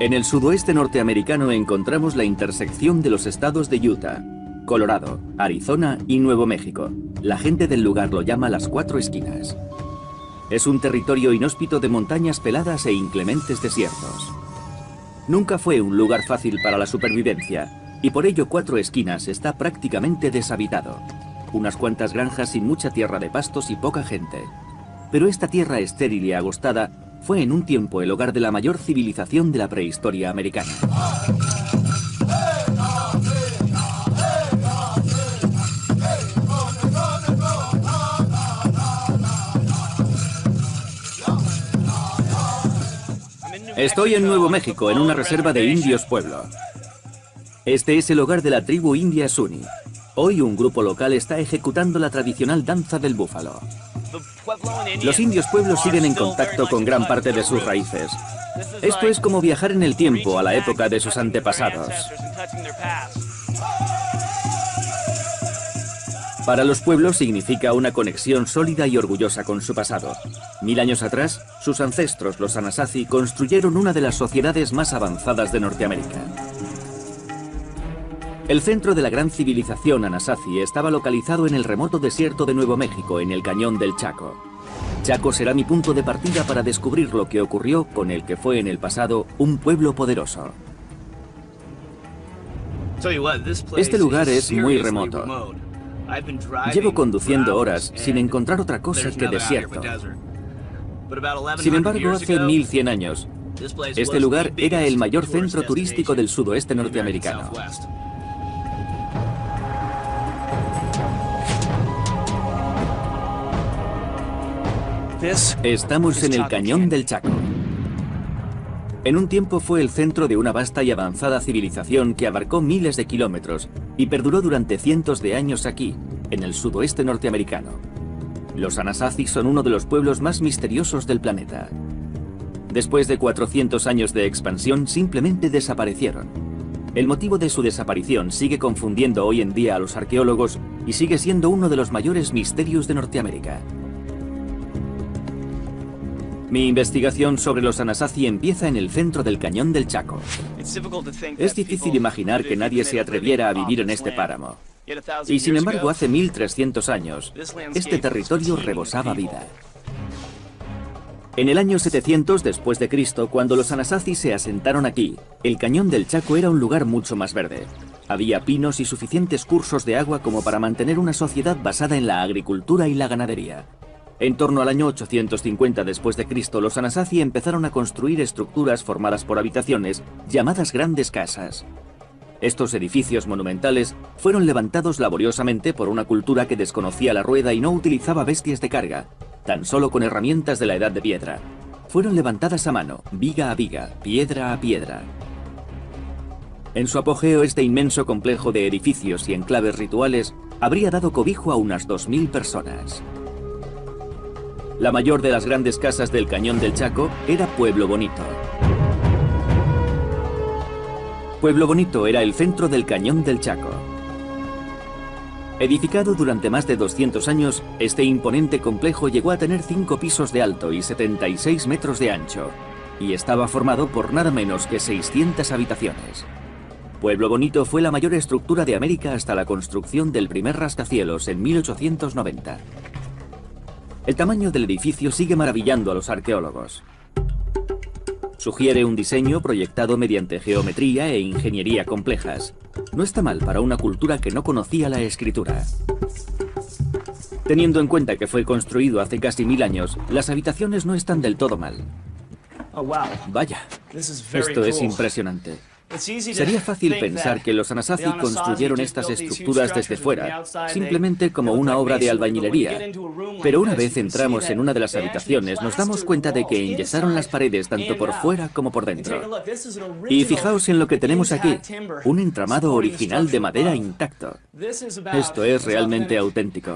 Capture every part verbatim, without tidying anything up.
En el sudoeste norteamericano encontramos la intersección de los estados de Utah, Colorado, Arizona y Nuevo México. La gente del lugar lo llama las Cuatro Esquinas. Es un territorio inhóspito de montañas peladas e inclementes desiertos. Nunca fue un lugar fácil para la supervivencia, y por ello Cuatro Esquinas está prácticamente deshabitado. Unas cuantas granjas sin mucha tierra de pastos y poca gente. Pero esta tierra estéril y agostada fue en un tiempo el hogar de la mayor civilización de la prehistoria americana. Estoy en Nuevo México, en una reserva de indios pueblo. Este es el hogar de la tribu india Zuni. Hoy un grupo local está ejecutando la tradicional danza del búfalo. Los indios pueblos siguen en contacto con gran parte de sus raíces. Esto es como viajar en el tiempo a la época de sus antepasados. Para los pueblos significa una conexión sólida y orgullosa con su pasado. Mil años atrás, sus ancestros, los Anasazi, construyeron una de las sociedades más avanzadas de Norteamérica. El centro de la gran civilización Anasazi estaba localizado en el remoto desierto de Nuevo México, en el cañón del Chaco. Chaco será mi punto de partida para descubrir lo que ocurrió con el que fue en el pasado un pueblo poderoso. Este lugar es muy remoto. Llevo conduciendo horas sin encontrar otra cosa que desierto. Sin embargo, hace mil cien años, este lugar era el mayor centro turístico del sudoeste norteamericano. Estamos en el Cañón del Chaco. En un tiempo fue el centro de una vasta y avanzada civilización que abarcó miles de kilómetros y perduró durante cientos de años aquí, en el sudoeste norteamericano. Los Anasazi son uno de los pueblos más misteriosos del planeta. Después de cuatrocientos años de expansión, simplemente desaparecieron. El motivo de su desaparición sigue confundiendo hoy en día a los arqueólogos y sigue siendo uno de los mayores misterios de Norteamérica. Mi investigación sobre los Anasazi empieza en el centro del Cañón del Chaco. Es difícil imaginar que nadie se atreviera a vivir en este páramo. Y sin embargo, hace mil trescientos años, este territorio rebosaba vida. En el año setecientos después de Cristo, cuando los Anasazi se asentaron aquí, el Cañón del Chaco era un lugar mucho más verde. Había pinos y suficientes cursos de agua como para mantener una sociedad basada en la agricultura y la ganadería. En torno al año ochocientos cincuenta después de Cristo, los Anasazi empezaron a construir estructuras formadas por habitaciones, llamadas grandes casas. Estos edificios monumentales fueron levantados laboriosamente por una cultura que desconocía la rueda y no utilizaba bestias de carga, tan solo con herramientas de la edad de piedra. Fueron levantadas a mano, viga a viga, piedra a piedra. En su apogeo, este inmenso complejo de edificios y enclaves rituales habría dado cobijo a unas dos mil personas. La mayor de las grandes casas del Cañón del Chaco era Pueblo Bonito. Pueblo Bonito era el centro del Cañón del Chaco. Edificado durante más de doscientos años, este imponente complejo llegó a tener cinco pisos de alto y setenta y seis metros de ancho, y estaba formado por nada menos que seiscientas habitaciones. Pueblo Bonito fue la mayor estructura de América hasta la construcción del primer rascacielos en mil ochocientos noventa. El tamaño del edificio sigue maravillando a los arqueólogos. Sugiere un diseño proyectado mediante geometría e ingeniería complejas. No está mal para una cultura que no conocía la escritura. Teniendo en cuenta que fue construido hace casi mil años, las habitaciones no están del todo mal. Vaya, esto es impresionante. Sería fácil pensar que los Anasazi construyeron estas estructuras desde fuera, simplemente como una obra de albañilería. Pero una vez entramos en una de las habitaciones, nos damos cuenta de que enyesaron las paredes tanto por fuera como por dentro. Y fijaos en lo que tenemos aquí, un entramado original de madera intacto. Esto es realmente auténtico.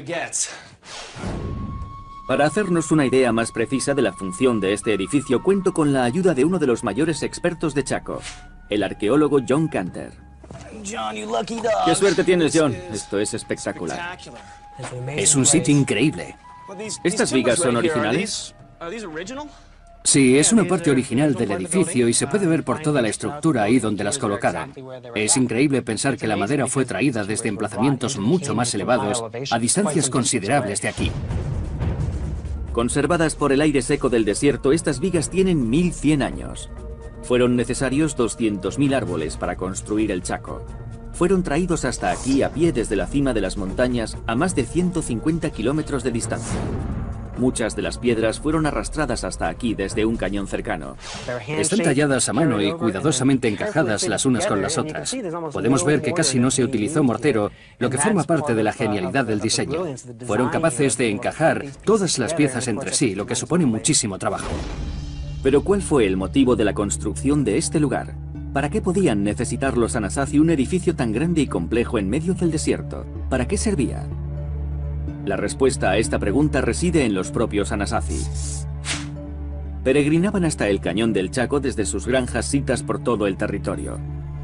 Para hacernos una idea más precisa de la función de este edificio, cuento con la ayuda de uno de los mayores expertos de Chaco, el arqueólogo John Canter. ¡Qué suerte tienes, John! Esto es espectacular. Es un sitio increíble. ¿Estas vigas son originales? Sí, es una parte original del edificio y se puede ver por toda la estructura ahí donde las colocaron. Es increíble pensar que la madera fue traída desde emplazamientos mucho más elevados, a distancias considerables de aquí. Conservadas por el aire seco del desierto, estas vigas tienen mil cien años. Fueron necesarios doscientos mil árboles para construir el Chaco. Fueron traídos hasta aquí a pie desde la cima de las montañas a más de ciento cincuenta kilómetros de distancia. Muchas de las piedras fueron arrastradas hasta aquí desde un cañón cercano. Están talladas a mano y cuidadosamente encajadas las unas con las otras. Podemos ver que casi no se utilizó mortero, lo que forma parte de la genialidad del diseño. Fueron capaces de encajar todas las piezas entre sí, lo que supone muchísimo trabajo. Pero ¿cuál fue el motivo de la construcción de este lugar? ¿Para qué podían necesitar los Anasazi un edificio tan grande y complejo en medio del desierto? ¿Para qué servía? La respuesta a esta pregunta reside en los propios Anasazi. Peregrinaban hasta el cañón del Chaco desde sus granjas sitas por todo el territorio.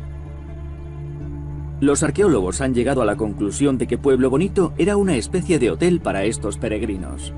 Los arqueólogos han llegado a la conclusión de que Pueblo Bonito era una especie de hotel para estos peregrinos.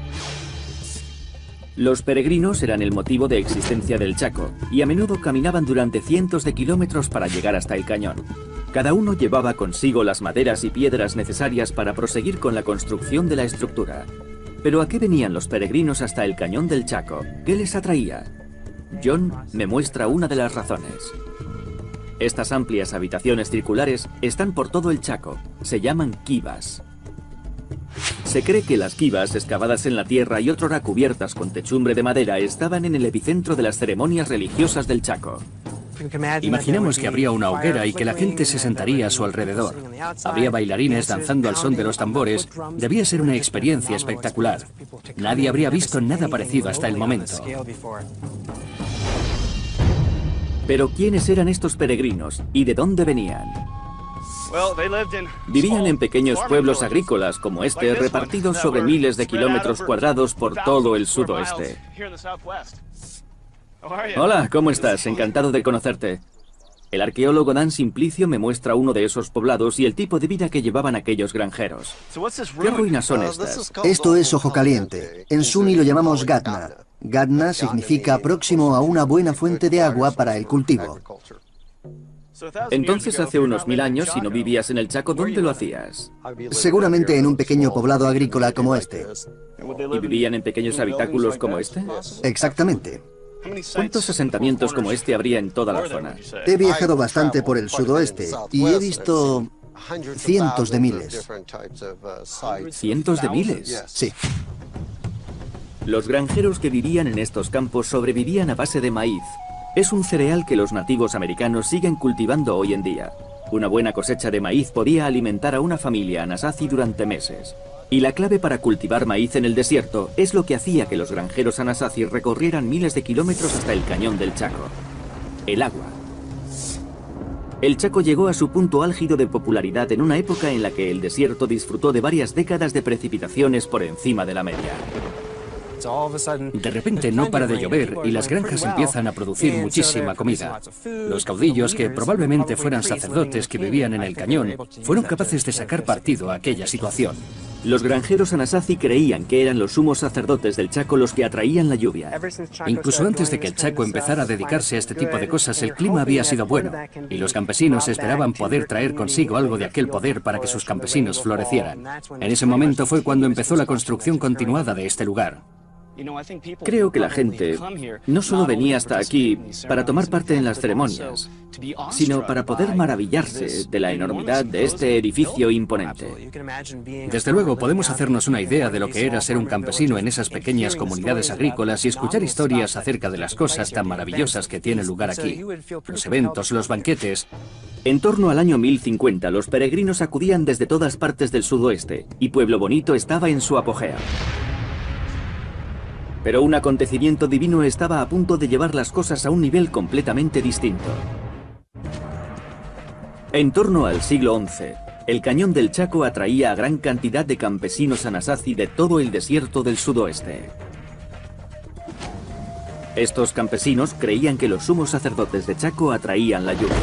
Los peregrinos eran el motivo de existencia del Chaco y a menudo caminaban durante cientos de kilómetros para llegar hasta el cañón. Cada uno llevaba consigo las maderas y piedras necesarias para proseguir con la construcción de la estructura. ¿Pero a qué venían los peregrinos hasta el cañón del Chaco? ¿Qué les atraía? John me muestra una de las razones. Estas amplias habitaciones circulares están por todo el Chaco. Se llaman quivas. Se cree que las quivas, excavadas en la tierra y otrora cubiertas con techumbre de madera, estaban en el epicentro de las ceremonias religiosas del Chaco. Imaginamos que habría una hoguera y que la gente se sentaría a su alrededor. Habría bailarines danzando al son de los tambores. Debía ser una experiencia espectacular. Nadie habría visto nada parecido hasta el momento. Pero ¿quiénes eran estos peregrinos y de dónde venían? Vivían en pequeños pueblos agrícolas como este, repartidos sobre miles de kilómetros cuadrados por todo el sudoeste. Hola, ¿cómo estás? Encantado de conocerte. El arqueólogo Dan Simplicio me muestra uno de esos poblados y el tipo de vida que llevaban aquellos granjeros. ¿Qué ruinas son estas? Esto es Ojo Caliente. En Suni lo llamamos Gatna. Gatna significa próximo a una buena fuente de agua para el cultivo. Entonces, hace unos mil años, si no vivías en el Chaco, ¿dónde lo hacías? Seguramente en un pequeño poblado agrícola como este. ¿Y vivían en pequeños habitáculos como este? Exactamente. ¿Cuántos asentamientos como este habría en toda la zona? He viajado bastante por el sudoeste y he visto cientos de miles. ¿Cientos de miles? Sí. Los granjeros que vivían en estos campos sobrevivían a base de maíz. Es un cereal que los nativos americanos siguen cultivando hoy en día. Una buena cosecha de maíz podía alimentar a una familia Anasazi durante meses. Y la clave para cultivar maíz en el desierto es lo que hacía que los granjeros Anasazi recorrieran miles de kilómetros hasta el cañón del Chaco: el agua. El Chaco llegó a su punto álgido de popularidad en una época en la que el desierto disfrutó de varias décadas de precipitaciones por encima de la media. De repente no para de llover y las granjas empiezan a producir muchísima comida. Los caudillos, que probablemente fueran sacerdotes que vivían en el cañón, fueron capaces de sacar partido a aquella situación. Los granjeros Anasazi creían que eran los sumos sacerdotes del Chaco los que atraían la lluvia. Incluso antes de que el Chaco empezara a dedicarse a este tipo de cosas, el clima había sido bueno, y los campesinos esperaban poder traer consigo algo de aquel poder para que sus campesinos florecieran. En ese momento fue cuando empezó la construcción continuada de este lugar. Creo que la gente no solo venía hasta aquí para tomar parte en las ceremonias, sino para poder maravillarse de la enormidad de este edificio imponente. Desde luego podemos hacernos una idea de lo que era ser un campesino en esas pequeñas comunidades agrícolas y escuchar historias acerca de las cosas tan maravillosas que tienen lugar aquí. Los eventos, los banquetes. En torno al año mil cincuenta, los peregrinos acudían desde todas partes del sudoeste, y Pueblo Bonito estaba en su apogeo. Pero un acontecimiento divino estaba a punto de llevar las cosas a un nivel completamente distinto. En torno al siglo once, el cañón del Chaco atraía a gran cantidad de campesinos Anasazi de todo el desierto del sudoeste. Estos campesinos creían que los sumos sacerdotes de Chaco atraían la lluvia.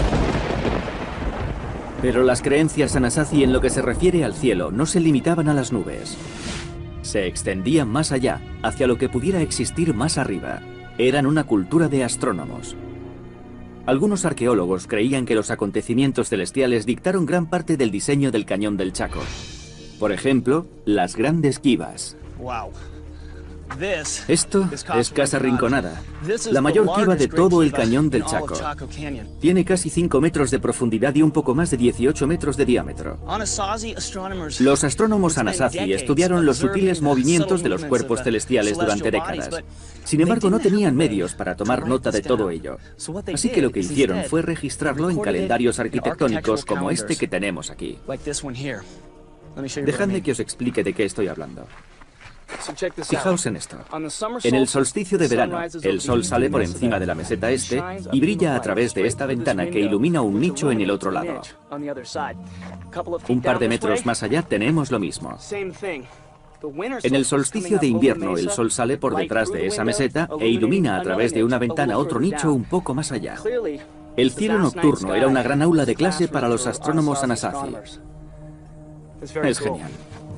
Pero las creencias Anasazi en lo que se refiere al cielo no se limitaban a las nubes. Se extendían más allá, hacia lo que pudiera existir más arriba. Eran una cultura de astrónomos. Algunos arqueólogos creían que los acontecimientos celestiales dictaron gran parte del diseño del Cañón del Chaco. Por ejemplo, las grandes quivas. Esto es Casa Rinconada, la mayor quiva de todo el Cañón del Chaco. Tiene casi cinco metros de profundidad y un poco más de dieciocho metros de diámetro. Los astrónomos Anasazi estudiaron los sutiles movimientos de los cuerpos celestiales durante décadas. Sin embargo, no tenían medios para tomar nota de todo ello. Así que lo que hicieron fue registrarlo en calendarios arquitectónicos como este que tenemos aquí. Dejadme que os explique de qué estoy hablando. Fijaos en esto. En el solsticio de verano, el sol sale por encima de la meseta este y brilla a través de esta ventana que ilumina un nicho en el otro lado. Un par de metros más allá tenemos lo mismo. En el solsticio de invierno, el sol sale por detrás de esa meseta e ilumina a través de una ventana otro nicho un poco más allá. El cielo nocturno era una gran aula de clase para los astrónomos Anasazi. Es genial.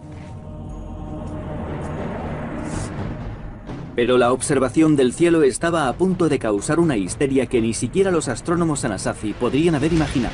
Pero la observación del cielo estaba a punto de causar una histeria que ni siquiera los astrónomos Anasazi podrían haber imaginado.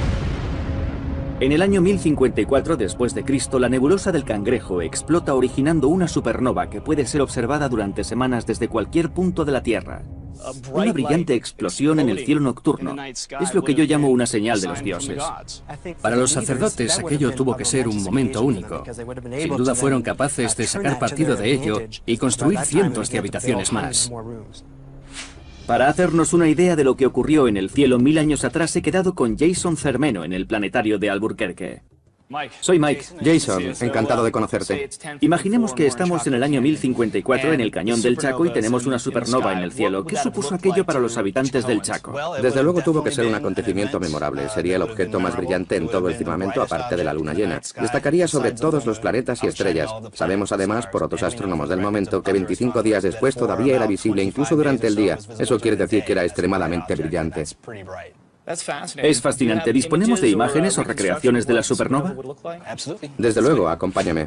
En el año mil cincuenta y cuatro después de Cristo, la nebulosa del Cangrejo explota originando una supernova que puede ser observada durante semanas desde cualquier punto de la Tierra. Una brillante explosión en el cielo nocturno. Es lo que yo llamo una señal de los dioses. Para los sacerdotes aquello tuvo que ser un momento único. Sin duda fueron capaces de sacar partido de ello y construir cientos de habitaciones más. Para hacernos una idea de lo que ocurrió en el cielo mil años atrás, he quedado con Jason Cermeno en el planetario de Albuquerque. Soy Mike. Jason, encantado de conocerte. Imaginemos que estamos en el año mil cincuenta y cuatro en el Cañón del Chaco y tenemos una supernova en el cielo. ¿Qué supuso aquello para los habitantes del Chaco? Desde luego tuvo que ser un acontecimiento memorable. Sería el objeto más brillante en todo el firmamento aparte de la luna llena. Destacaría sobre todos los planetas y estrellas. Sabemos además, por otros astrónomos del momento, que veinticinco días después todavía era visible incluso durante el día. Eso quiere decir que era extremadamente brillante. Es fascinante. ¿Disponemos de imágenes o recreaciones de la supernova? Desde luego, acompáñame.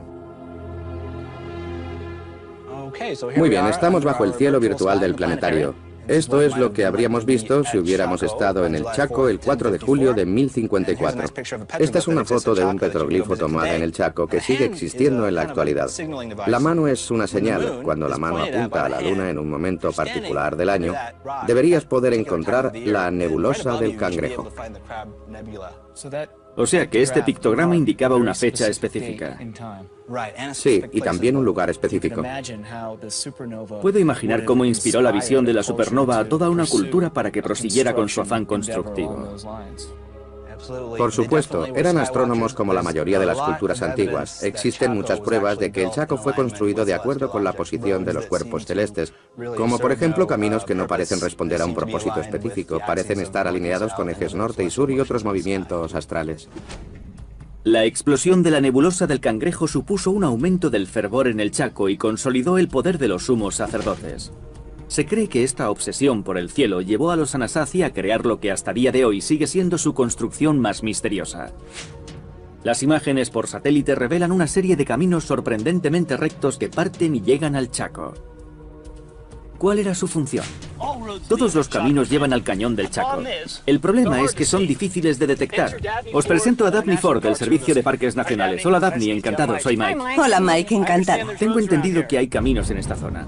Muy bien, estamos bajo el cielo virtual del planetario. Esto es lo que habríamos visto si hubiéramos estado en el Chaco el cuatro de julio de mil cincuenta y cuatro. Esta es una foto de un petroglifo tomada en el Chaco que sigue existiendo en la actualidad. La mano es una señal. Cuando la mano apunta a la luna en un momento particular del año, deberías poder encontrar la nebulosa del Cangrejo. O sea que este pictograma indicaba una fecha específica. Sí, y también un lugar específico. Puedo imaginar cómo inspiró la visión de la supernova a toda una cultura para que prosiguiera con su afán constructivo. Por supuesto, eran astrónomos como la mayoría de las culturas antiguas. Existen muchas pruebas de que el Chaco fue construido de acuerdo con la posición de los cuerpos celestes, como por ejemplo caminos que no parecen responder a un propósito específico, parecen estar alineados con ejes norte y sur y otros movimientos astrales. La explosión de la nebulosa del Cangrejo supuso un aumento del fervor en el Chaco y consolidó el poder de los sumos sacerdotes. Se cree que esta obsesión por el cielo llevó a los Anasazi a crear lo que hasta día de hoy sigue siendo su construcción más misteriosa. Las imágenes por satélite revelan una serie de caminos sorprendentemente rectos que parten y llegan al Chaco. ¿Cuál era su función? Todos los caminos llevan al Cañón del Chaco. El problema es que son difíciles de detectar. Os presento a Daphne Ford del Servicio de Parques Nacionales. Hola Daphne, encantado, soy Mike. Hola Mike, encantado. Tengo entendido que hay caminos en esta zona.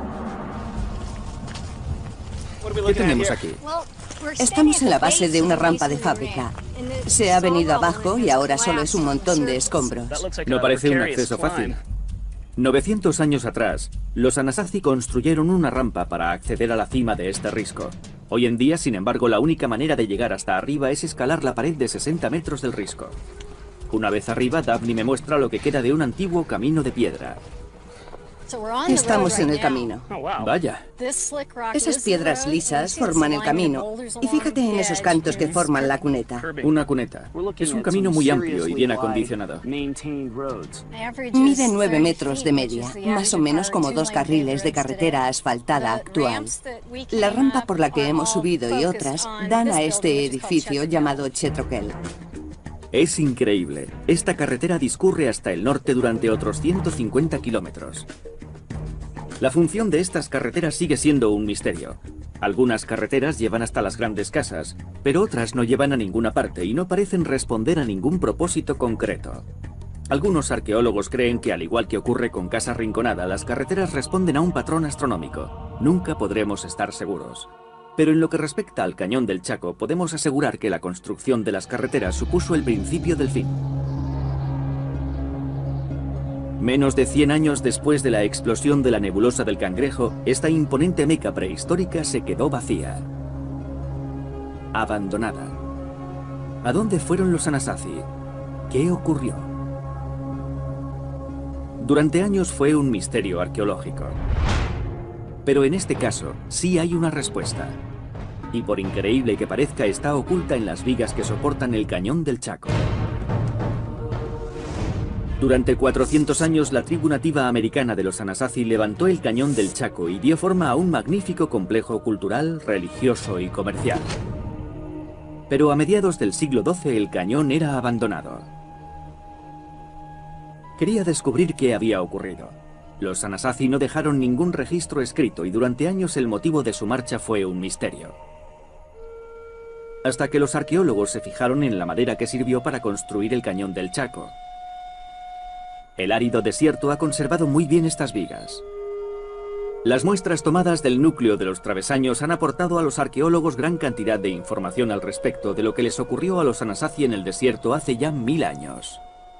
¿Qué tenemos aquí? Estamos en la base de una rampa de fábrica. Se ha venido abajo y ahora solo es un montón de escombros. No parece un acceso fácil. novecientos años atrás, los Anasazi construyeron una rampa para acceder a la cima de este risco. Hoy en día, sin embargo, la única manera de llegar hasta arriba es escalar la pared de sesenta metros del risco. Una vez arriba, Daphne me muestra lo que queda de un antiguo camino de piedra. Estamos en el camino. Vaya. Esas piedras lisas forman el camino. Y fíjate en esos cantos que forman la cuneta. Una cuneta. Es un camino muy amplio y bien acondicionado. Mide nueve metros de media, más o menos como dos carriles de carretera asfaltada actual. La rampa por la que hemos subido y otras dan a este edificio llamado Chetroquel. Es increíble. Esta carretera discurre hasta el norte durante otros ciento cincuenta kilómetros. La función de estas carreteras sigue siendo un misterio. Algunas carreteras llevan hasta las grandes casas, pero otras no llevan a ninguna parte y no parecen responder a ningún propósito concreto. Algunos arqueólogos creen que, al igual que ocurre con Casa Rinconada, las carreteras responden a un patrón astronómico. Nunca podremos estar seguros. Pero en lo que respecta al Cañón del Chaco, podemos asegurar que la construcción de las carreteras supuso el principio del fin. Menos de cien años después de la explosión de la nebulosa del Cangrejo, esta imponente meca prehistórica se quedó vacía. Abandonada. ¿A dónde fueron los Anasazi? ¿Qué ocurrió? Durante años fue un misterio arqueológico. Pero en este caso, sí hay una respuesta. Y por increíble que parezca, está oculta en las vigas que soportan el Cañón del Chaco. Durante cuatrocientos años, la tribu nativa americana de los Anasazi levantó el Cañón del Chaco y dio forma a un magnífico complejo cultural, religioso y comercial. Pero a mediados del siglo doce el cañón era abandonado. Quería descubrir qué había ocurrido. Los Anasazi no dejaron ningún registro escrito y durante años el motivo de su marcha fue un misterio. Hasta que los arqueólogos se fijaron en la madera que sirvió para construir el Cañón del Chaco. El árido desierto ha conservado muy bien estas vigas. Las muestras tomadas del núcleo de los travesaños han aportado a los arqueólogos gran cantidad de información al respecto de lo que les ocurrió a los Anasazi en el desierto hace ya mil años.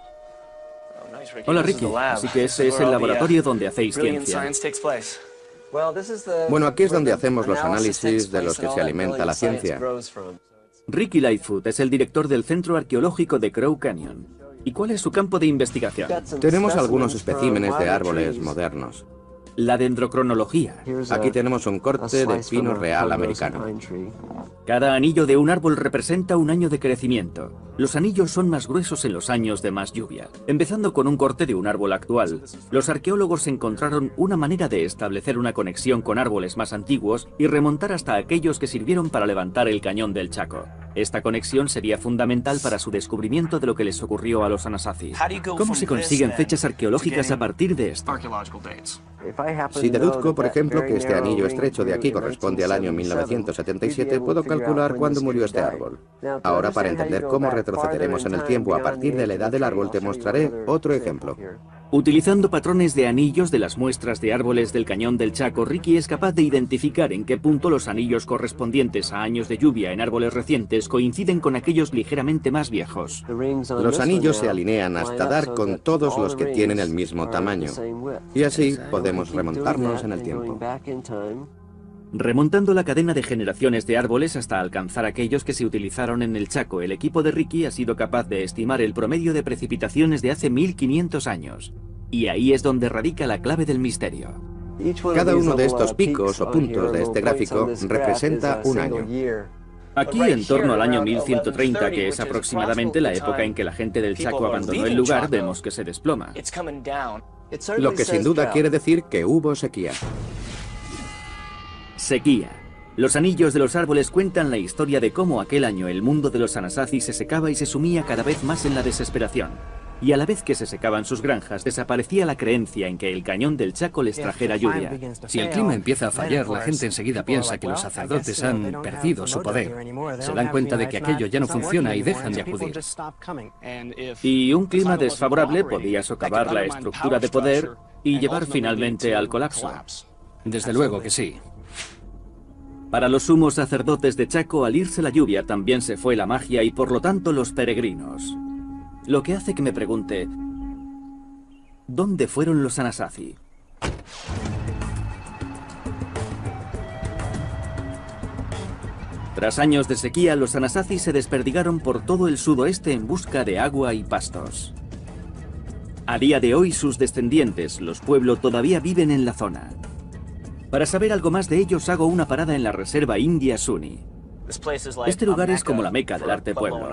Hola Ricky, así que ese es el laboratorio donde hacéis ciencia. Bueno, aquí es donde hacemos los análisis de los que se alimenta la ciencia. Ricky Lightfoot es el director del Centro Arqueológico de Crow Canyon. ¿Y cuál es su campo de investigación? Tenemos algunos especímenes de árboles modernos. La dendrocronología. Aquí tenemos un corte de pino real americano. Cada anillo de un árbol representa un año de crecimiento. Los anillos son más gruesos en los años de más lluvia. Empezando con un corte de un árbol actual, los arqueólogos encontraron una manera de establecer una conexión con árboles más antiguos y remontar hasta aquellos que sirvieron para levantar el Cañón del Chaco. Esta conexión sería fundamental para su descubrimiento de lo que les ocurrió a los Anasazi. ¿Cómo se consiguen fechas arqueológicas a partir de esto? Si deduzco, por ejemplo, que este anillo estrecho de aquí corresponde al año mil novecientos setenta y siete, puedo calcular cuándo murió este árbol. Ahora, para entender cómo retrocederemos en el tiempo a partir de la edad del árbol, te mostraré otro ejemplo. Utilizando patrones de anillos de las muestras de árboles del Cañón del Chaco, Ricky es capaz de identificar en qué punto los anillos correspondientes a años de lluvia en árboles recientes coinciden con aquellos ligeramente más viejos. Los anillos se alinean hasta dar con todos los que tienen el mismo tamaño. Y así podemos remontarnos en el tiempo. Remontando la cadena de generaciones de árboles hasta alcanzar aquellos que se utilizaron en el Chaco, el equipo de Ricky ha sido capaz de estimar el promedio de precipitaciones de hace mil quinientos años. Y ahí es donde radica la clave del misterio. Cada uno de estos picos o puntos de este gráfico representa un año. Aquí, en torno al año mil ciento treinta, que es aproximadamente la época en que la gente del Chaco abandonó el lugar, vemos que se desploma. Lo que sin duda quiere decir que hubo sequía. Sequía. Los anillos de los árboles cuentan la historia de cómo aquel año el mundo de los Anasazi se secaba y se sumía cada vez más en la desesperación. Y a la vez que se secaban sus granjas, desaparecía la creencia en que el Cañón del Chaco les trajera lluvia. Si el clima empieza a fallar, la gente enseguida piensa que los sacerdotes han perdido su poder. Se dan cuenta de que aquello ya no funciona y dejan de acudir. Y un clima desfavorable podía socavar la estructura de poder y llevar finalmente al colapso. Desde luego que sí. Para los sumos sacerdotes de Chaco, al irse la lluvia también se fue la magia y por lo tanto los peregrinos. Lo que hace que me pregunte, ¿dónde fueron los Anasazi? Tras años de sequía, los Anasazi se desperdigaron por todo el sudoeste en busca de agua y pastos. A día de hoy, sus descendientes, los Pueblo, todavía viven en la zona. Para saber algo más de ellos, hago una parada en la reserva india Suni. Este lugar es como la meca del arte pueblo.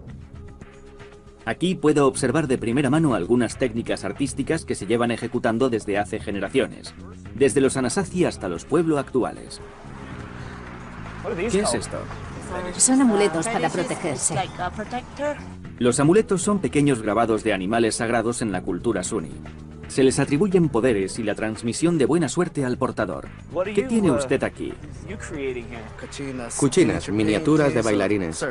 Aquí puedo observar de primera mano algunas técnicas artísticas que se llevan ejecutando desde hace generaciones, desde los Anasazi hasta los Pueblo actuales. ¿Qué es esto? Son amuletos para protegerse. Los amuletos son pequeños grabados de animales sagrados en la cultura Suni. Se les atribuyen poderes y la transmisión de buena suerte al portador. ¿Qué tiene usted aquí? Cuchinas, miniaturas de bailarines.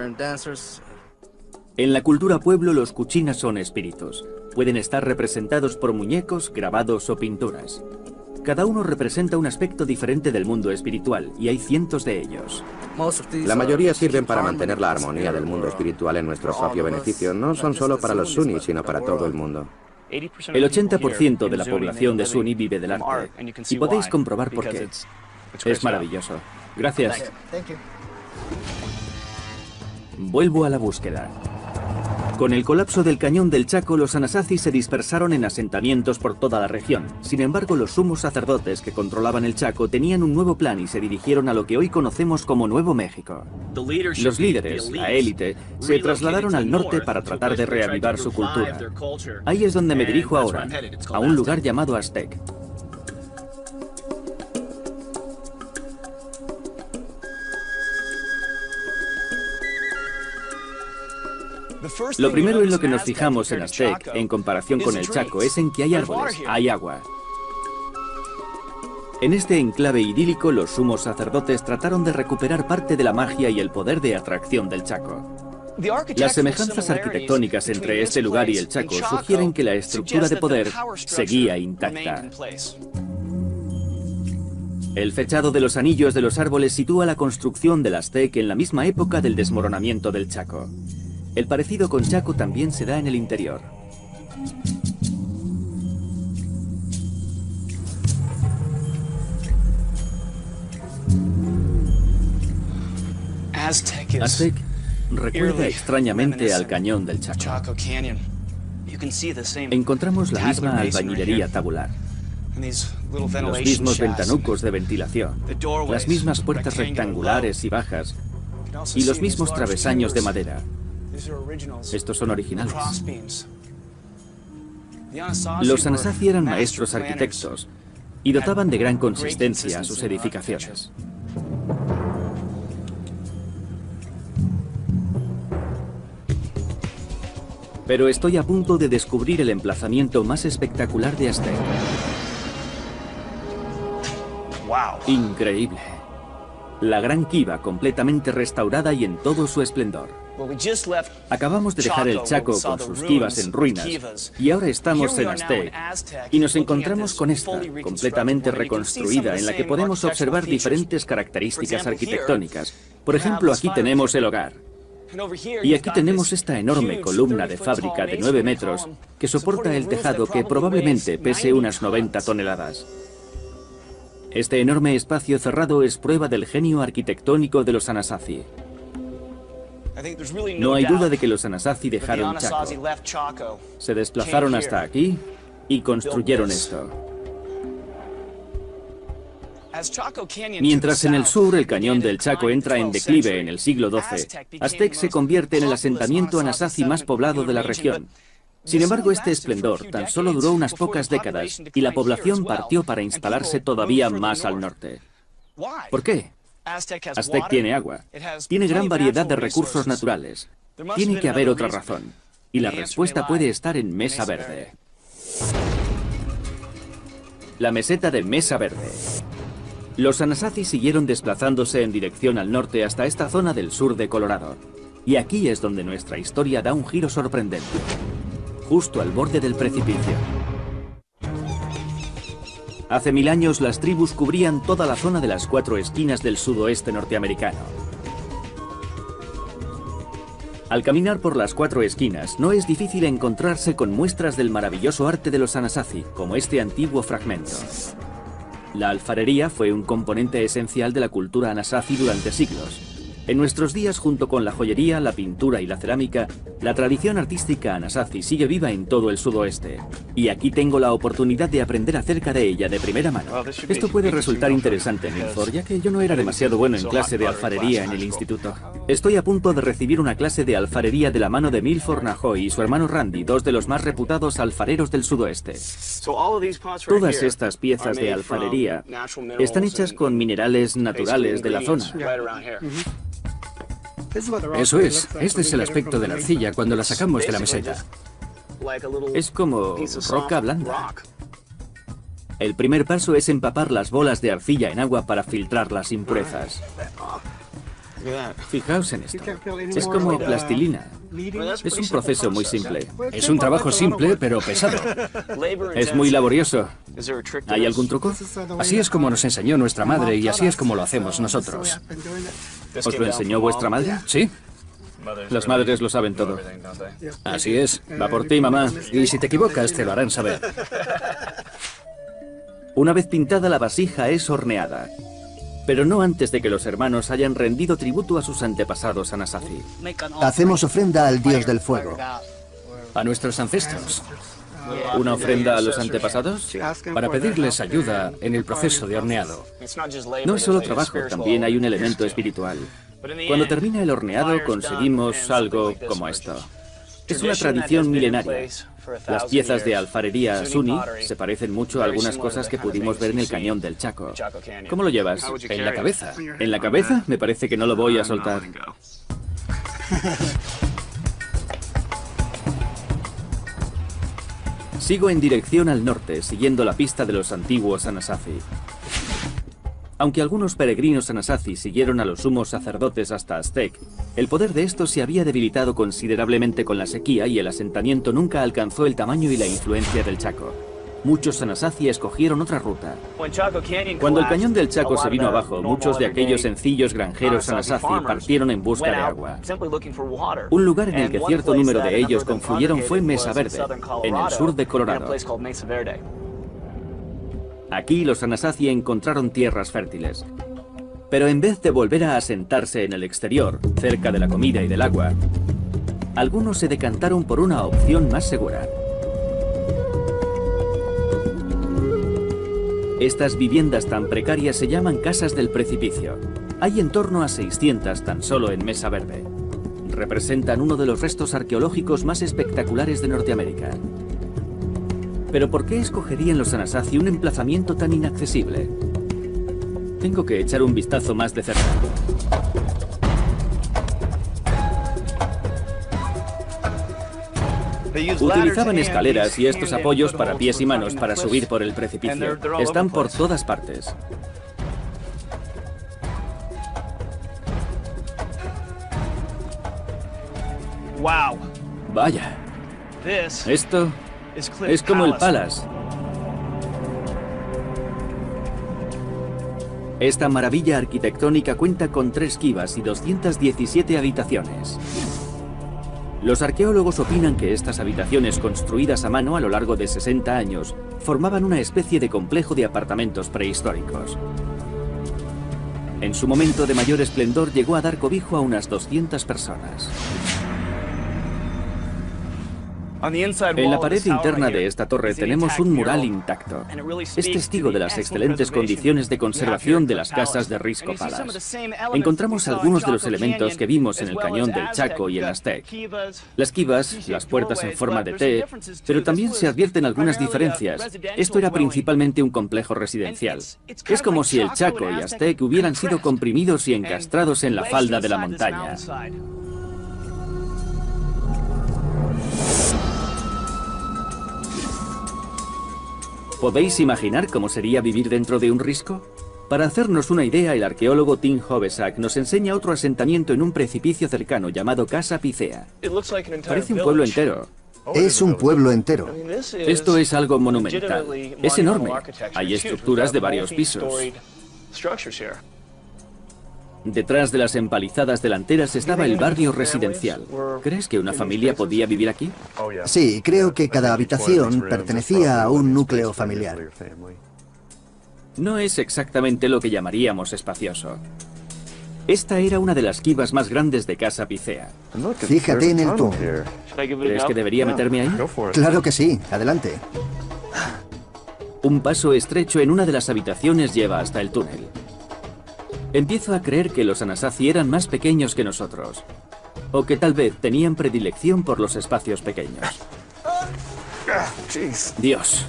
En la cultura pueblo, los cuchinas son espíritus. Pueden estar representados por muñecos, grabados o pinturas. Cada uno representa un aspecto diferente del mundo espiritual, y hay cientos de ellos. La mayoría sirven para mantener la armonía del mundo espiritual en nuestro propio beneficio. No son solo para los Sunnis, sino para todo el mundo. El ochenta por ciento de la población de Sunni vive del arte, y podéis comprobar por qué. Es maravilloso. Gracias. Vuelvo a la búsqueda. Con el colapso del cañón del Chaco, los Anasazi se dispersaron en asentamientos por toda la región. Sin embargo, los sumos sacerdotes que controlaban el Chaco tenían un nuevo plan y se dirigieron a lo que hoy conocemos como Nuevo México. Los líderes, la élite, se trasladaron al norte para tratar de reavivar su cultura. Ahí es donde me dirijo ahora, a un lugar llamado Aztec. Lo primero en lo que nos fijamos en Aztec, en comparación con el Chaco, es en que hay árboles, hay agua. En este enclave idílico, los sumos sacerdotes trataron de recuperar parte de la magia y el poder de atracción del Chaco. Las semejanzas arquitectónicas entre este lugar y el Chaco sugieren que la estructura de poder seguía intacta. El fechado de los anillos de los árboles sitúa la construcción del Aztec en la misma época del desmoronamiento del Chaco. El parecido con Chaco también se da en el interior. Aztec recuerda extrañamente al cañón del Chaco. Encontramos la misma albañilería tabular, los mismos ventanucos de ventilación, las mismas puertas rectangulares y bajas, y los mismos travesaños de madera. Estos son originales. Los Anasazi eran maestros arquitectos y dotaban de gran consistencia a sus edificaciones. Pero estoy a punto de descubrir el emplazamiento más espectacular de Aztec. Increíble. La Gran Kiva completamente restaurada y en todo su esplendor. Acabamos de dejar el Chaco con sus kivas en ruinas y ahora estamos en Aztec y nos encontramos con esta, completamente reconstruida, en la que podemos observar diferentes características arquitectónicas. Por ejemplo, aquí tenemos el hogar. Y aquí tenemos esta enorme columna de fábrica de nueve metros que soporta el tejado que probablemente pese unas noventa toneladas. Este enorme espacio cerrado es prueba del genio arquitectónico de los Anasazi. No hay duda de que los Anasazi dejaron Chaco. Se desplazaron hasta aquí y construyeron esto. Mientras en el sur el cañón del Chaco entra en declive en el siglo doce, Aztec se convierte en el asentamiento Anasazi más poblado de la región. Sin embargo, este esplendor tan solo duró unas pocas décadas y la población partió para instalarse todavía más al norte. ¿Por qué? Aztec tiene agua, tiene gran variedad de recursos naturales. Tiene que haber otra razón, y la respuesta puede estar en Mesa Verde. La meseta de Mesa Verde. Los Anasazi siguieron desplazándose en dirección al norte hasta esta zona del sur de Colorado. Y aquí es donde nuestra historia da un giro sorprendente. Justo al borde del precipicio. Hace mil años las tribus cubrían toda la zona de las cuatro esquinas del sudoeste norteamericano. Al caminar por las cuatro esquinas, no es difícil encontrarse con muestras del maravilloso arte de los Anasazi, como este antiguo fragmento. La alfarería fue un componente esencial de la cultura Anasazi durante siglos. En nuestros días, junto con la joyería, la pintura y la cerámica, la tradición artística Anasazi sigue viva en todo el sudoeste. Y aquí tengo la oportunidad de aprender acerca de ella de primera mano. Esto puede resultar interesante, Milford, ya que yo no era demasiado bueno en clase de alfarería en el instituto. Estoy a punto de recibir una clase de alfarería de la mano de Milford Najoy y su hermano Randy, dos de los más reputados alfareros del sudoeste. Todas estas piezas de alfarería están hechas con minerales naturales de la zona. Eso es, este es el aspecto de la arcilla cuando la sacamos de la meseta. Es como roca blanda. El primer paso es empapar las bolas de arcilla en agua para filtrar las impurezas. Fijaos en esto. Es como plastilina. Es un proceso muy simple. Es un trabajo simple, pero pesado. Es muy laborioso. ¿Hay algún truco? Así es como nos enseñó nuestra madre y así es como lo hacemos nosotros. ¿Os lo enseñó vuestra madre? Sí. Las madres lo saben todo. Así es. Va por ti, mamá. Y si te equivocas, te lo harán saber. Una vez pintada, la vasija es horneada. Pero no antes de que los hermanos hayan rendido tributo a sus antepasados Anasazi. Hacemos ofrenda al dios del fuego. A nuestros ancestros. ¿Una ofrenda a los antepasados? Para pedirles ayuda en el proceso de horneado. No es solo trabajo, también hay un elemento espiritual. Cuando termina el horneado conseguimos algo como esto. Es una tradición milenaria. Las piezas de alfarería Suni se parecen mucho a algunas cosas que pudimos ver en el cañón del Chaco. ¿Cómo lo llevas? En la cabeza. ¿En la cabeza? Me parece que no lo voy a soltar. Sigo en dirección al norte, siguiendo la pista de los antiguos Anasazi. Aunque algunos peregrinos Anasazi siguieron a los sumos sacerdotes hasta Aztec, el poder de estos se había debilitado considerablemente con la sequía y el asentamiento nunca alcanzó el tamaño y la influencia del Chaco. Muchos Anasazi escogieron otra ruta. Cuando el cañón del Chaco se vino abajo, muchos de aquellos sencillos granjeros Anasazi partieron en busca de agua. Un lugar en el que cierto número de ellos confluyeron fue Mesa Verde, en el sur de Colorado. Aquí los Anasazi encontraron tierras fértiles. Pero en vez de volver a asentarse en el exterior, cerca de la comida y del agua, algunos se decantaron por una opción más segura. Estas viviendas tan precarias se llaman casas del precipicio. Hay en torno a seiscientas tan solo en Mesa Verde. Representan uno de los restos arqueológicos más espectaculares de Norteamérica. Pero ¿por qué escogerían los Anasazi un emplazamiento tan inaccesible? Tengo que echar un vistazo más de cerca. Utilizaban escaleras y estos apoyos para pies y manos para subir por el precipicio. Están por todas partes. Vaya. Esto es como el Palace. Esta maravilla arquitectónica cuenta con tres kivas y doscientas diecisiete habitaciones. Los arqueólogos opinan que estas habitaciones construidas a mano a lo largo de sesenta años formaban una especie de complejo de apartamentos prehistóricos. En su momento de mayor esplendor llegó a dar cobijo a unas doscientas personas. En la pared interna de esta torre tenemos un mural intacto. Es testigo de las excelentes condiciones de conservación de las casas de Risco Palace. Encontramos algunos de los elementos que vimos en el cañón del Chaco y en Aztec. Las kivas, las puertas en forma de T, pero también se advierten algunas diferencias. Esto era principalmente un complejo residencial. Es como si el Chaco y Aztec hubieran sido comprimidos y encastrados en la falda de la montaña. ¿Podéis imaginar cómo sería vivir dentro de un risco? Para hacernos una idea, el arqueólogo Tim Hobesack nos enseña otro asentamiento en un precipicio cercano llamado Casa Picea. Parece un pueblo entero. Es un pueblo entero. Esto es algo monumental. Es enorme. Hay estructuras de varios pisos. Detrás de las empalizadas delanteras estaba el barrio residencial. ¿Crees que una familia podía vivir aquí? Sí, creo que cada habitación pertenecía a un núcleo familiar. No es exactamente lo que llamaríamos espacioso. Esta era una de las kivas más grandes de Casa Picea. Fíjate en el túnel. ¿Crees que debería meterme ahí? Claro que sí, adelante. Un paso estrecho en una de las habitaciones lleva hasta el túnel. Empiezo a creer que los Anasazi eran más pequeños que nosotros, o que tal vez tenían predilección por los espacios pequeños. Dios.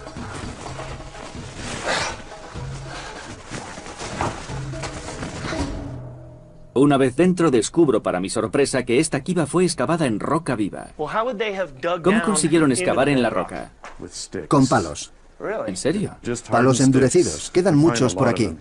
Una vez dentro descubro para mi sorpresa que esta kiva fue excavada en roca viva. ¿Cómo consiguieron excavar en la roca? Con palos. ¿En serio? Palos endurecidos. Quedan muchos por aquí.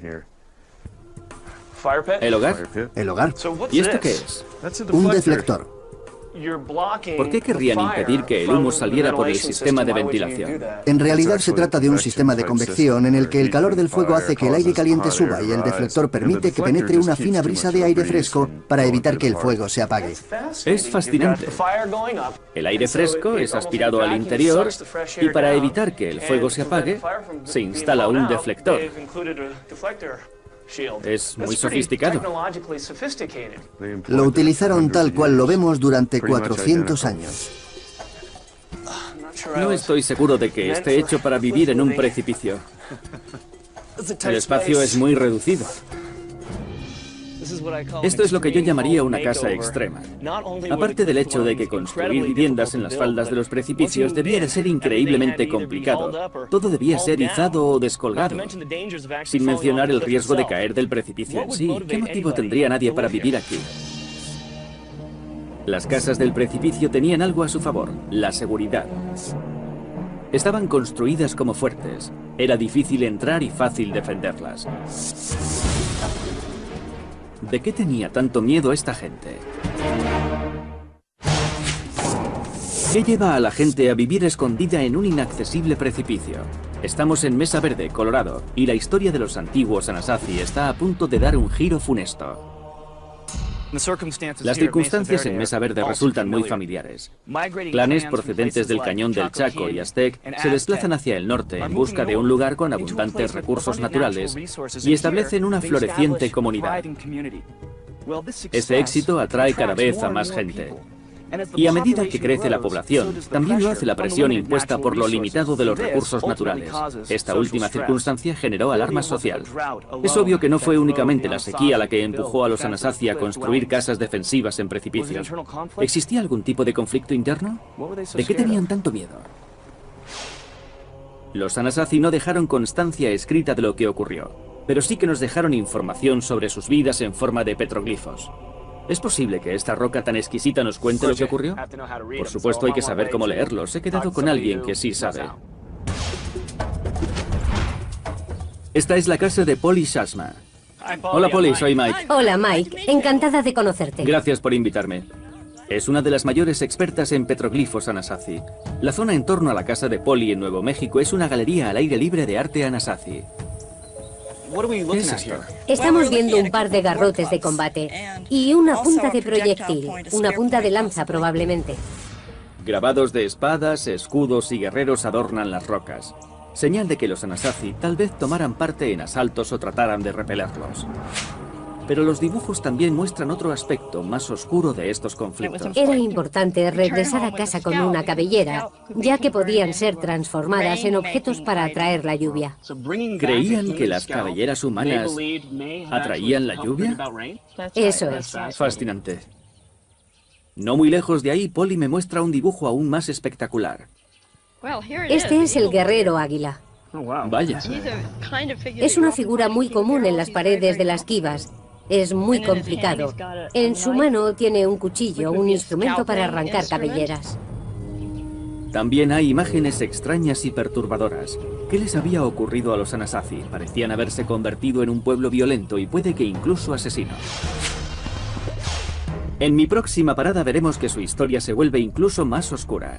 ¿El hogar? El hogar. ¿Y esto qué es? Un deflector. ¿Por qué querrían impedir que el humo saliera por el sistema de ventilación? En realidad se trata de un sistema de convección en el que el calor del fuego hace que el aire caliente suba y el deflector permite que penetre una fina brisa de aire fresco para evitar que el fuego se apague. Es fascinante. El aire fresco es aspirado al interior y para evitar que el fuego se apague, se instala un deflector. Es muy sofisticado. Lo utilizaron tal cual lo vemos durante cuatrocientos años. No estoy seguro de que esté hecho para vivir en un precipicio. El espacio es muy reducido. Esto es lo que yo llamaría una casa extrema. Aparte del hecho de que construir viviendas en las faldas de los precipicios debía de ser increíblemente complicado, todo debía ser izado o descolgado, sin mencionar el riesgo de caer del precipicio en sí. ¿Qué motivo tendría nadie para vivir aquí? Las casas del precipicio tenían algo a su favor: la seguridad. Estaban construidas como fuertes. Era difícil entrar y fácil defenderlas. ¿De qué tenía tanto miedo esta gente? ¿Qué lleva a la gente a vivir escondida en un inaccesible precipicio? Estamos en Mesa Verde, Colorado, y la historia de los antiguos Anasazi está a punto de dar un giro funesto. Las circunstancias en Mesa Verde resultan muy familiares. Clanes procedentes del cañón del Chaco y Aztec se desplazan hacia el norte en busca de un lugar con abundantes recursos naturales y establecen una floreciente comunidad. Ese éxito atrae cada vez a más gente. Y a medida que crece la población, también lo hace la presión impuesta por lo limitado de los recursos naturales. Esta última circunstancia generó alarma social. Es obvio que no fue únicamente la sequía la que empujó a los Anasazi a construir casas defensivas en precipicios. ¿Existía algún tipo de conflicto interno? ¿De qué tenían tanto miedo? Los Anasazi no dejaron constancia escrita de lo que ocurrió, pero sí que nos dejaron información sobre sus vidas en forma de petroglifos. ¿Es posible que esta roca tan exquisita nos cuente lo que ocurrió? Por supuesto hay que saber cómo leerlos. He quedado con alguien que sí sabe. Esta es la casa de Polly Shashma. Hola Polly, soy Mike. Hola Mike, encantada de conocerte. Gracias por invitarme. Es una de las mayores expertas en petroglifos Anasazi. La zona en torno a la casa de Polly en Nuevo México es una galería al aire libre de arte Anasazi. ¿Qué es esto? Estamos viendo un par de garrotes de combate y una punta de proyectil, una punta de lanza probablemente. Grabados de espadas, escudos y guerreros adornan las rocas. Señal de que los Anasazi tal vez tomaran parte en asaltos o trataran de repelerlos. Pero los dibujos también muestran otro aspecto más oscuro de estos conflictos. Era importante regresar a casa con una cabellera, ya que podían ser transformadas en objetos para atraer la lluvia. ¿Creían que las cabelleras humanas atraían la lluvia? Eso es. Fascinante. No muy lejos de ahí, Polly me muestra un dibujo aún más espectacular. Este es el guerrero águila. Vaya. Es una figura muy común en las paredes de las quivas. Es muy complicado. En su mano tiene un cuchillo, un instrumento para arrancar cabelleras. También hay imágenes extrañas y perturbadoras. ¿Qué les había ocurrido a los Anasazi? Parecían haberse convertido en un pueblo violento y puede que incluso asesino. En mi próxima parada veremos que su historia se vuelve incluso más oscura.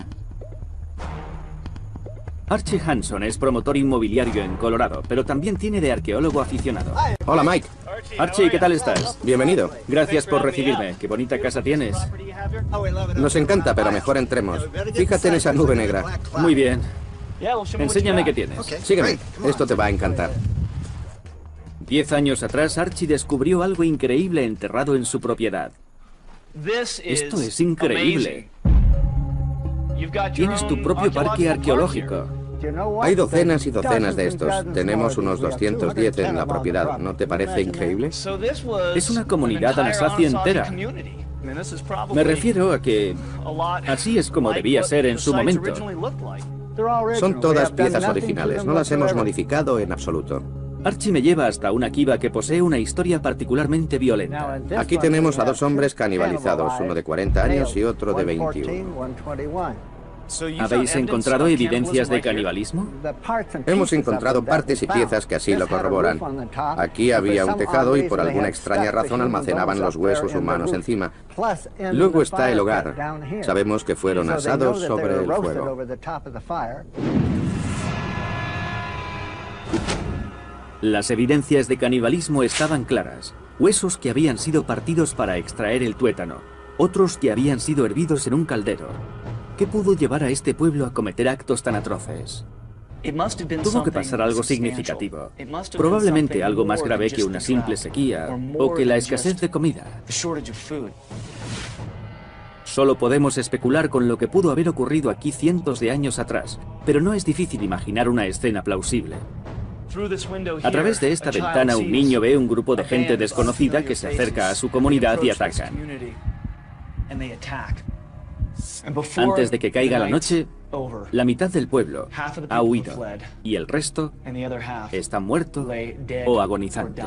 Archie Hanson es promotor inmobiliario en Colorado, pero también tiene de arqueólogo aficionado. Hola, Mike. Archie, ¿qué tal estás? Bienvenido. Gracias por recibirme. Qué bonita casa tienes. Nos encanta, pero mejor entremos. Fíjate en esa nube negra. Muy bien. Enséñame qué tienes. Sígueme. Esto te va a encantar. Diez años atrás, Archie descubrió algo increíble enterrado en su propiedad. Esto es increíble. Tienes tu propio parque arqueológico. Hay docenas y docenas de estos. Tenemos unos doscientos diez en la propiedad. ¿No te parece increíble? Es una comunidad Anasazi entera. Me refiero a que así es como debía ser en su momento. Son todas piezas originales. No las hemos modificado en absoluto. Archie me lleva hasta una kiva que posee una historia particularmente violenta. Aquí tenemos a dos hombres canibalizados, uno de cuarenta años y otro de veintiuno. ¿Habéis encontrado evidencias de canibalismo? Hemos encontrado partes y piezas que así lo corroboran. Aquí había un tejado y por alguna extraña razón almacenaban los huesos humanos encima. Luego está el hogar. Sabemos que fueron asados sobre el fuego. Las evidencias de canibalismo estaban claras. Huesos que habían sido partidos para extraer el tuétano, otros que habían sido hervidos en un caldero. ¿Qué pudo llevar a este pueblo a cometer actos tan atroces? Tuvo que pasar algo significativo, probablemente algo más grave que una simple sequía o que la escasez de comida. Solo podemos especular con lo que pudo haber ocurrido aquí cientos de años atrás, pero no es difícil imaginar una escena plausible. A través de esta ventana un niño ve un grupo de gente desconocida que se acerca a su comunidad y atacan. Antes de que caiga la noche, la mitad del pueblo ha huido y el resto está muerto o agonizante.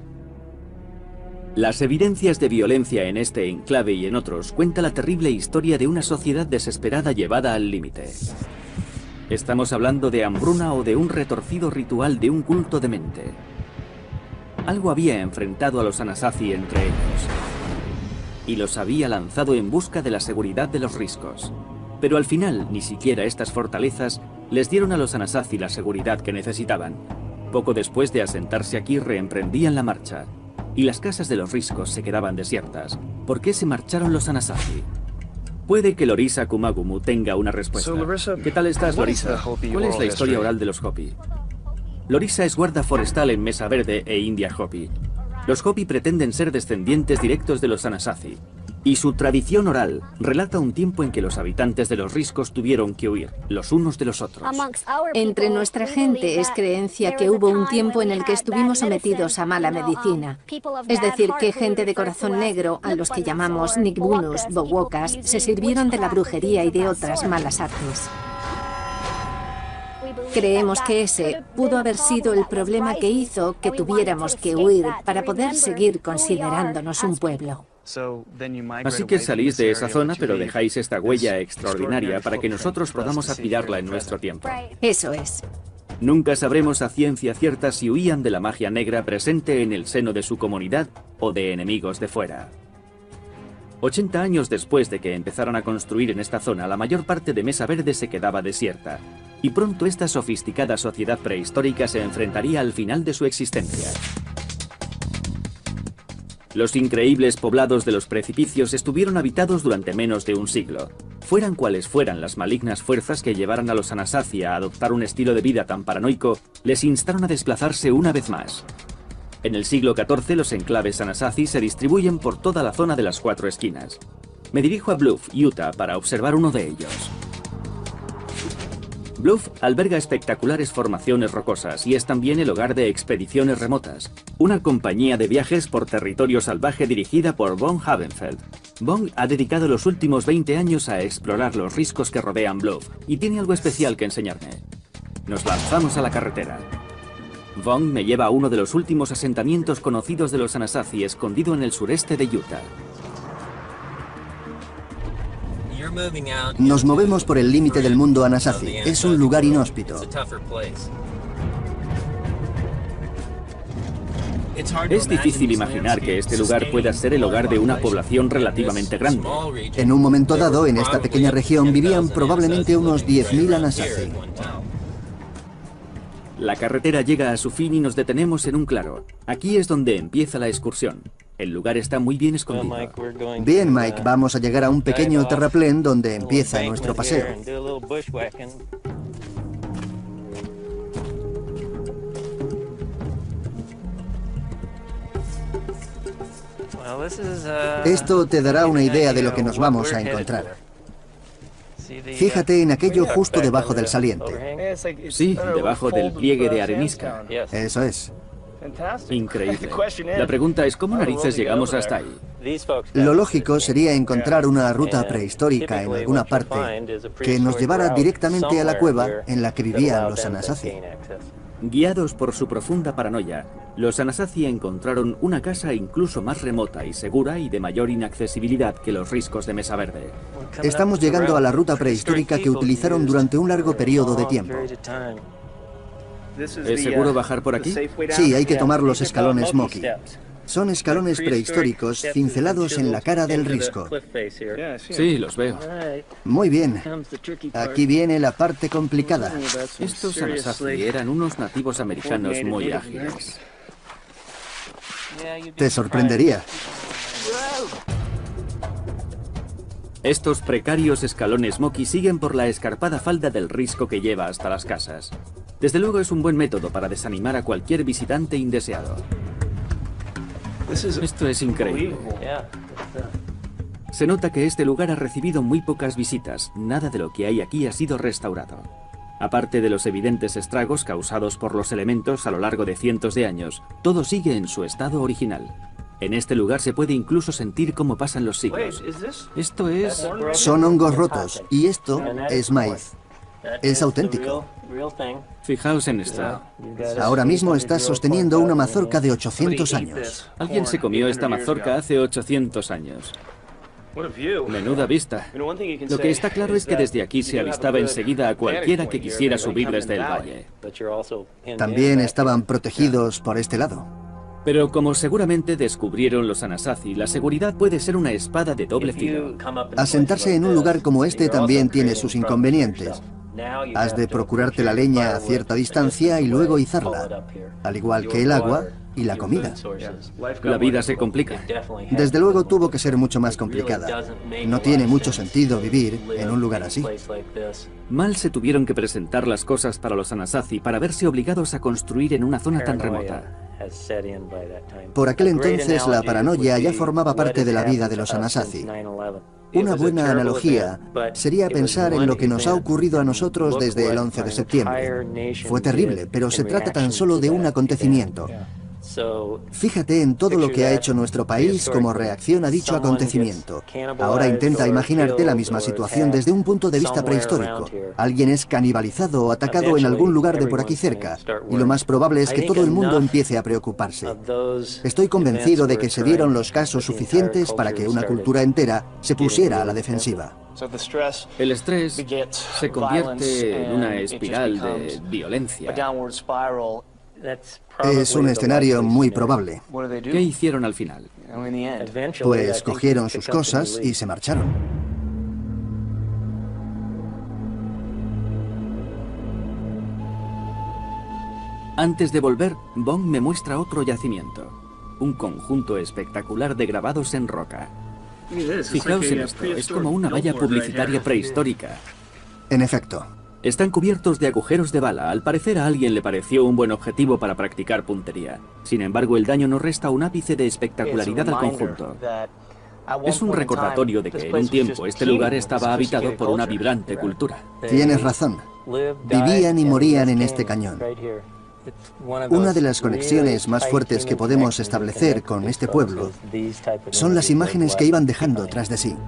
Las evidencias de violencia en este enclave y en otros cuentan la terrible historia de una sociedad desesperada llevada al límite. Estamos hablando de hambruna o de un retorcido ritual de un culto demente. Algo había enfrentado a los Anasazi entre ellos y los había lanzado en busca de la seguridad de los riscos. Pero al final, ni siquiera estas fortalezas les dieron a los Anasazi la seguridad que necesitaban. Poco después de asentarse aquí, reemprendían la marcha, y las casas de los riscos se quedaban desiertas. ¿Por qué se marcharon los Anasazi? Puede que Lorisa Kumagumu tenga una respuesta. ¿Qué tal estás, Lorisa? ¿Cuál es la historia oral de los Hopi? Lorisa es guarda forestal en Mesa Verde e India Hopi. Los Hopi pretenden ser descendientes directos de los Anasazi, y su tradición oral relata un tiempo en que los habitantes de los riscos tuvieron que huir los unos de los otros. Entre nuestra gente es creencia que hubo un tiempo en el que estuvimos sometidos a mala medicina. Es decir, que gente de corazón negro, a los que llamamos Nigbunus, Bowokas, se sirvieron de la brujería y de otras malas artes. Creemos que ese pudo haber sido el problema que hizo que tuviéramos que huir para poder seguir considerándonos un pueblo. Así que salís de esa zona, pero dejáis esta huella extraordinaria para que nosotros podamos admirarla en nuestro tiempo. Eso es. Nunca sabremos a ciencia cierta si huían de la magia negra presente en el seno de su comunidad o de enemigos de fuera. ochenta años después de que empezaran a construir en esta zona, la mayor parte de Mesa Verde se quedaba desierta, y pronto esta sofisticada sociedad prehistórica se enfrentaría al final de su existencia. Los increíbles poblados de los precipicios estuvieron habitados durante menos de un siglo. Fueran cuales fueran las malignas fuerzas que llevaran a los Anasazi a adoptar un estilo de vida tan paranoico, les instaron a desplazarse una vez más. En el siglo catorce, los enclaves Anasazi se distribuyen por toda la zona de las cuatro esquinas. Me dirijo a Bluff, Utah, para observar uno de ellos. Bluff alberga espectaculares formaciones rocosas y es también el hogar de Expediciones Remotas, una compañía de viajes por territorio salvaje dirigida por Von Havenfeld. Von ha dedicado los últimos veinte años a explorar los riscos que rodean Bluff y tiene algo especial que enseñarme. Nos lanzamos a la carretera. Von me lleva a uno de los últimos asentamientos conocidos de los Anasazi, escondido en el sureste de Utah. Nos movemos por el límite del mundo Anasazi. Es un lugar inhóspito. Es difícil imaginar que este lugar pueda ser el hogar de una población relativamente grande. En un momento dado, en esta pequeña región vivían probablemente unos diez mil Anasazi. La carretera llega a su fin y nos detenemos en un claro. Aquí es donde empieza la excursión. El lugar está muy bien escondido. Bien, Mike, vamos a llegar a un pequeño terraplén donde empieza nuestro paseo. Esto te dará una idea de lo que nos vamos a encontrar. Fíjate en aquello justo debajo del saliente. Sí, debajo del pliegue de arenisca. Eso es. Increíble. La pregunta es, ¿cómo narices llegamos hasta ahí? Lo lógico sería encontrar una ruta prehistórica en alguna parte que nos llevara directamente a la cueva en la que vivían los Anasazi. Guiados por su profunda paranoia, los Anasazi encontraron una casa incluso más remota y segura y de mayor inaccesibilidad que los riscos de Mesa Verde. Estamos llegando a la ruta prehistórica que utilizaron durante un largo periodo de tiempo. ¿Es seguro bajar por aquí? Sí, hay que tomar los escalones Moki. Son escalones prehistóricos cincelados en la cara del risco. Sí, los veo. Muy bien. Aquí viene la parte complicada. Estos Anasazi eran unos nativos americanos muy ágiles. Te sorprendería. Estos precarios escalones Moki siguen por la escarpada falda del risco que lleva hasta las casas. Desde luego es un buen método para desanimar a cualquier visitante indeseado. Esto es increíble. Se nota que este lugar ha recibido muy pocas visitas. Nada de lo que hay aquí ha sido restaurado. Aparte de los evidentes estragos causados por los elementos a lo largo de cientos de años, todo sigue en su estado original. En este lugar se puede incluso sentir cómo pasan los siglos. Esto es... Son hongos rotos y esto es maíz. Es auténtico. Fijaos en esto. Ahora mismo estás sosteniendo una mazorca de ochocientos años. Alguien se comió esta mazorca hace ochocientos años. Menuda vista. Lo que está claro es que desde aquí se avistaba enseguida a cualquiera que quisiera subir desde el valle. También estaban protegidos por este lado. Pero como seguramente descubrieron los Anasazi, la seguridad puede ser una espada de doble filo. Asentarse en un lugar como este también tiene sus inconvenientes. Has de procurarte la leña a cierta distancia y luego izarla, al igual que el agua y la comida. La vida se complica. Desde luego tuvo que ser mucho más complicada. No tiene mucho sentido vivir en un lugar así. Mal se tuvieron que presentar las cosas para los Anasazi para verse obligados a construir en una zona tan remota. Por aquel entonces la paranoia ya formaba parte de la vida de los Anasazi. Una buena analogía sería pensar en lo que nos ha ocurrido a nosotros desde el once de septiembre. Fue terrible, pero se trata tan solo de un acontecimiento. Fíjate en todo lo que ha hecho nuestro país como reacción a dicho acontecimiento. Ahora intenta imaginarte la misma situación desde un punto de vista prehistórico. Alguien es canibalizado o atacado en algún lugar de por aquí cerca, y lo más probable es que todo el mundo empiece a preocuparse. Estoy convencido de que se dieron los casos suficientes para que una cultura entera se pusiera a la defensiva. El estrés se convierte en una espiral de violencia. Es un escenario muy probable. ¿Qué hicieron al final? Pues cogieron sus cosas y se marcharon. Antes de volver, Bong me muestra otro yacimiento. Un conjunto espectacular de grabados en roca. Fijaos en esto, es como una valla publicitaria prehistórica. En efecto. Están cubiertos de agujeros de bala. Al parecer a alguien le pareció un buen objetivo para practicar puntería. Sin embargo, el daño no resta un ápice de espectacularidad al conjunto. Es un recordatorio de que en un tiempo este lugar estaba habitado por una vibrante cultura. Tienes razón. Vivían y morían en este cañón. Una de las conexiones más fuertes que podemos establecer con este pueblo son las imágenes que iban dejando tras de sí.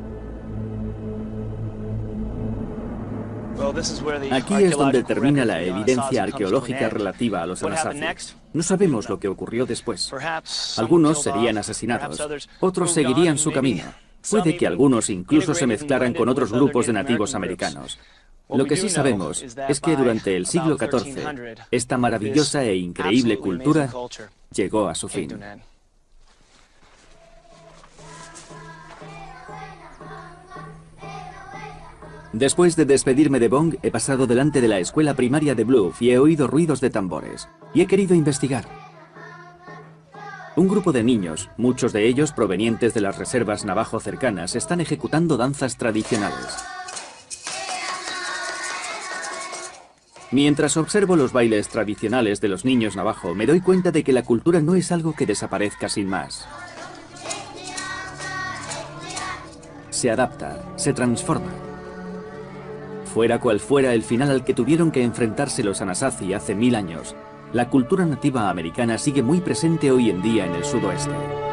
Aquí es donde termina la evidencia arqueológica relativa a los Anasazi. No sabemos lo que ocurrió después. Algunos serían asesinados, otros seguirían su camino. Puede que algunos incluso se mezclaran con otros grupos de nativos americanos. Lo que sí sabemos es que durante el siglo catorce, esta maravillosa e increíble cultura llegó a su fin. Después de despedirme de Bong, he pasado delante de la escuela primaria de Bluff y he oído ruidos de tambores. Y he querido investigar. Un grupo de niños, muchos de ellos provenientes de las reservas navajo cercanas, están ejecutando danzas tradicionales. Mientras observo los bailes tradicionales de los niños navajo, me doy cuenta de que la cultura no es algo que desaparezca sin más. Se adapta, se transforma. Fuera cual fuera el final al que tuvieron que enfrentarse los Anasazi hace mil años, la cultura nativa americana sigue muy presente hoy en día en el sudoeste.